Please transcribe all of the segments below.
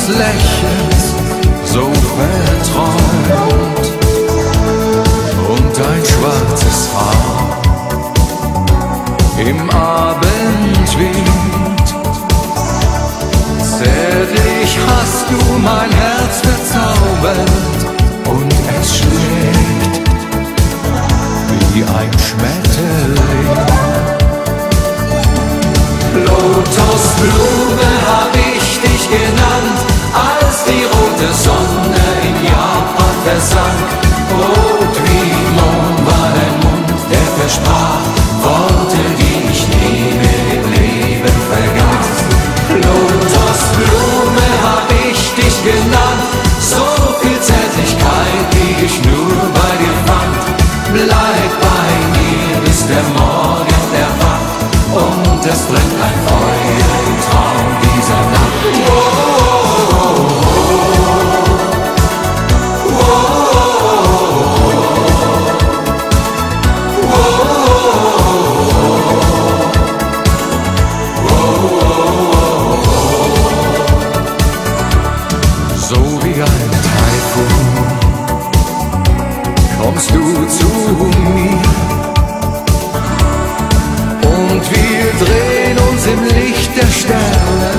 Lächelns so verträumt und dein schwarzes Haar im Abendwind. Zärtlich hast du mein Herz verzaubert und es schlägt wie ein Schmetterling. Lotusblume hab ich dich genannt, als die rote Sonne in Japan versank. Rot wie Mond war dein Mund, der versprach Worte, die ich nie mehr im Leben vergaß. Lotusblume hab ich dich genannt, so viel Zärtlichkeit, die ich nur bei dir fand. Bleib bei mir, bis der Morgen erwacht und es brennt ein Feuer im Traum dieser Nacht. So wie ein Taifun kommst du zu mir und wir drehen uns im Licht der Sterne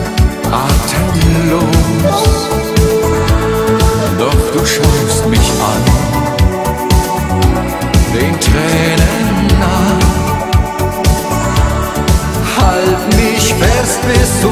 atemlos. Doch du schaust mich an, den Tränen nah. Halt mich fest bis zu